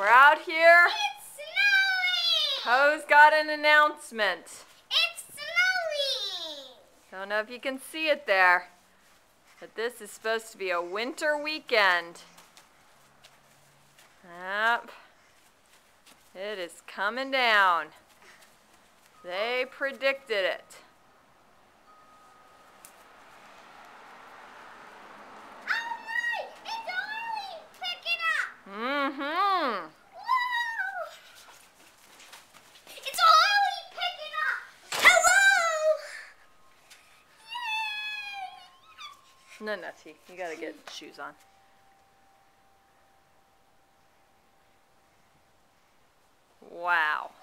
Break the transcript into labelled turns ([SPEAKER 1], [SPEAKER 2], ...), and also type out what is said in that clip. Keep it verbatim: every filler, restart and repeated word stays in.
[SPEAKER 1] We're out here.
[SPEAKER 2] It's snowing!
[SPEAKER 1] Co's got an announcement.
[SPEAKER 2] It's snowing!
[SPEAKER 1] Don't know if you can see it there, but this is supposed to be a winter weekend. Yep. It is coming down. They predicted it. Mm-hmm.
[SPEAKER 2] Whoa! It's already picking up! Hello! Yay!
[SPEAKER 1] No, Nutty, you gotta get shoes on. Wow.